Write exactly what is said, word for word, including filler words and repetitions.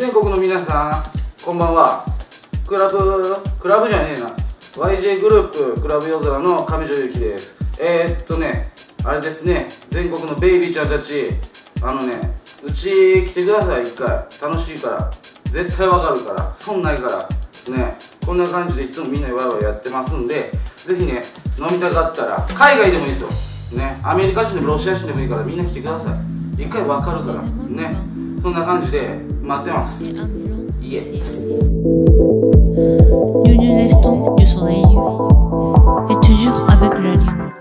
全国の皆さん、こんばんは。クラブ、クラブじゃねえな。ワイジェー グループクラブ夜空の上条ゆきです。えー、っとね、あれですね、全国のベイビーちゃんたち、あのね、うち来てください、一回。楽しいから。絶対わかるから。損ないから。ね、こんな感じでいつもみんなワイワイやってますんで、ぜひね、飲みたかったら、海外でもいいですよ。ね、アメリカ人でもロシア人でもいいからみんな来てください。一回わかるから。ね、そんな感じで待ってます。いえ。 Nous nous restons du soleil et toujours avec la lumière.